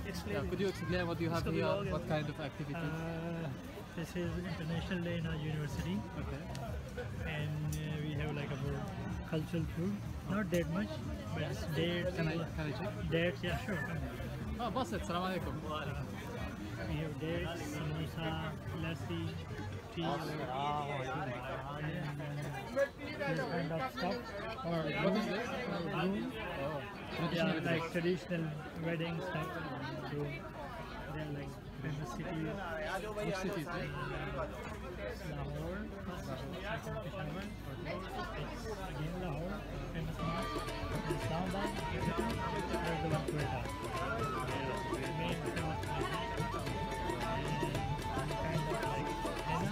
explain. Could you explain what you have here? What kind of activities? This is International Day in our university. Okay. And we have like our cultural food. Not that much, but it's dates. Can I check? Dates, yeah, sure. Oh, boss, assalamu alaikum. We have dates, samosa, lassi, tea, and this kind of stuff. What is this? Yeah, like traditional wedding stuff. So they're like famous cities. Which city is this? Lahore, second Peshawar, again Lahore, famous one. Islamabad, there's the one Quetta. Main famous kind of like henna,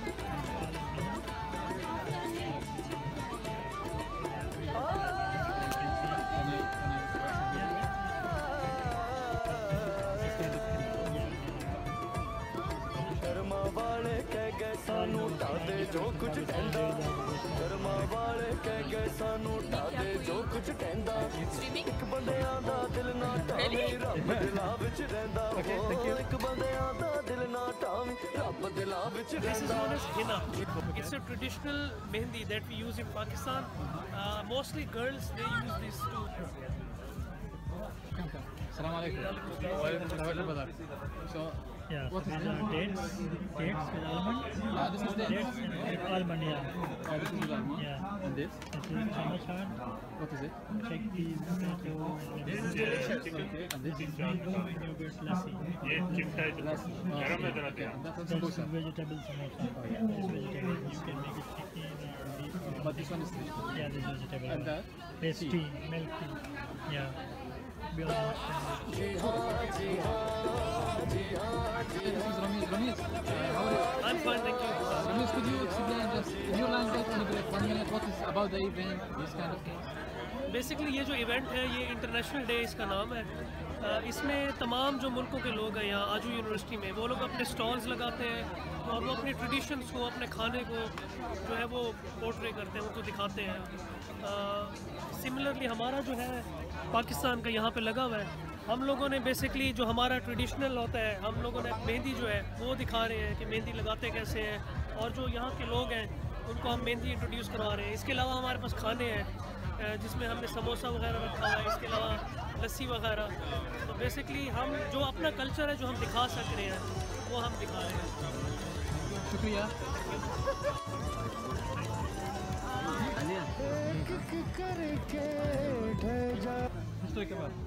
सानू ढादे जो कुछ कहंदा कर्मा वाले कह गए सानू ढादे जो कुछ कहंदा एक बंदियां दा दिल ना ढावे रब दिला विच रहिंदा एक बंदियां दा दिल ना ढावे रब दिला विच This is रहिंदा known as henna. It's a traditional mehndi that we use in Pakistan. Mostly girls, they use this too. Assalamu alaikum. So, yeah, what is these this? are dates with almond. This is dates. Dates and almond, yeah. Oh, this is almond. Yeah. And this? This is samosa, What is it? chickpeas, potato, Okay. And this is mango, yogurt, lassi. lassi. Okay. That's This samosa. is vegetable samosa. This vegetable, you can make it chicken or beef. But this one is fish. Yeah, this vegetable. And that? This tea, milk tea. Yeah. We almost finished. This is Ramiz. Ramiz, how are you? I'm fine, thank you. Ramiz, could you explain just in your language, maybe like 1 minute, what is about the event, this kind of things? Basically ये जो event है ये international day इसका नाम है। इसमें तमाम जो मुल्कों के लोग हैं यहाँ आजू यूनिवर्सिटी में वो लोग अपने स्टॉल्स लगाते हैं और वो अपने ट्रेडिशंस को अपने खाने को जो है वो पोर्ट्रे करते हैं, उनको दिखाते हैं। सिमिलरली हमारा जो है पाकिस्तान का यहाँ पे लगा हुआ है। हम लोगों ने बेसिकली जो हमारा ट्रेडिशनल होता है हम लोगों ने मेहंदी जो है वो दिखा रहे हैं कि मेहंदी लगाते कैसे हैं और जो यहाँ के लोग हैं उनको हम मेहंदी इंट्रोड्यूस करवा रहे हैं। इसके अलावा हमारे पास खाने हैं जिसमें हमने समोसा वगैरह रखा हुआ है, इसके अलावा लस्सी वगैरह। तो बेसिकली हम जो अपना कल्चर है जो हम दिखा सक रहे हैं वो हम दिखा रहे हैं। शुक्रिया। हिस्ट्री के बाद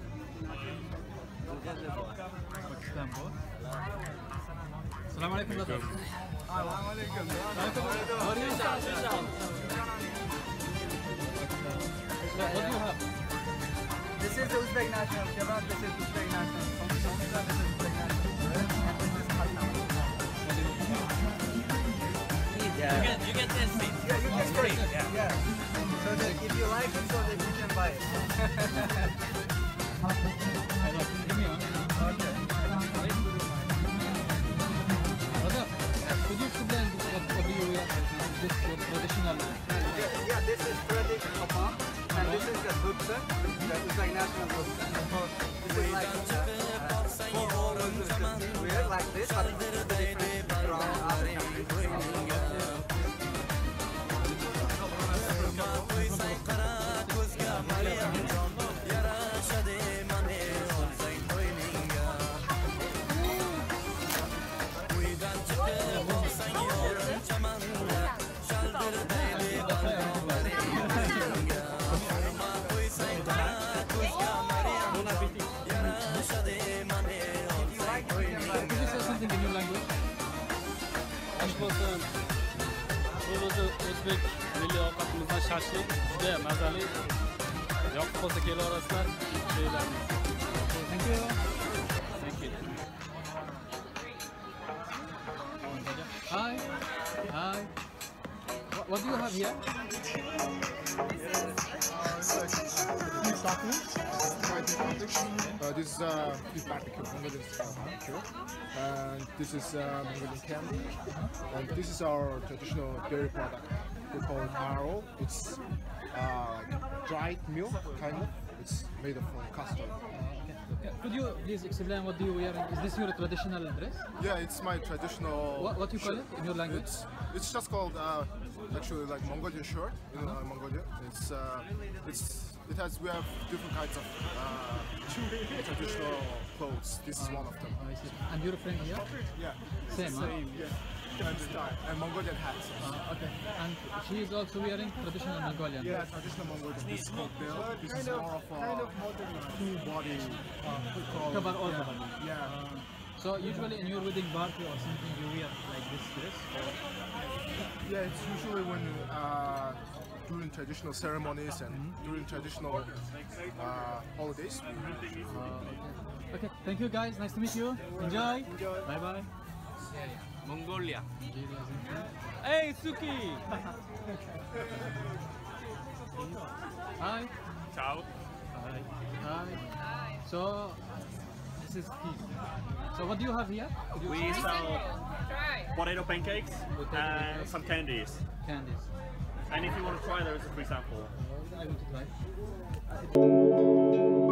पाकिस्तान को अस्सलाम वालेकुम ब्रदर। वालेकुम What do you have? This is Uzbek national kebab, this is Uzbek national samosa, this is Uzbek national bread, and this is khatna. You get this seat. Yeah, you can free. take it. Yeah. So that if you like it, so that you can buy it. Give me one. Okay. Brother, could you explain what do you wear? This traditional? Yeah, this is traditional kebab, and this is the hutsa, that is like national hutsa. This is like we are like this, but it's different from other Uzbek milli ovqatimizdan shashlik juda mazali. Yoqib qolsa kelaverasizlar. Thank you. Thank you. Hi. Hi. What do you have here? This is beef barbecue, Mongolian style barbecue, and this is Mongolian candy, and this is our traditional dairy product. We call it Aro. It's dried milk, kind of. It's made of custard. Could you please explain what do you wear? Is this your traditional dress? Yeah, it's my traditional. What you call it in your language? It's just called actually like Mongolian shirt. You know, Mongolia. We have different kinds of traditional clothes. This is one of them. I see. And your friend here? Yeah. Same, huh? Yeah. And Mongolian hats. Okay. And she is also wearing traditional Mongolian. Yeah, traditional Mongolian. This is called bill. This is more of a full body. Cover all the body. Yeah. So usually in your wedding party or something you wear like this dress? Yeah, it's usually when during traditional ceremonies and during traditional holidays. Okay, thank you guys. Nice to meet you. Enjoy. Bye bye. Mongolia. Hey, Suki. Hi. Ciao. Hi. Hi. So this is key. So what do you have here? We sell potato pancakes and some candies. Candies. And if you want to try, there's a free sample. I want to try.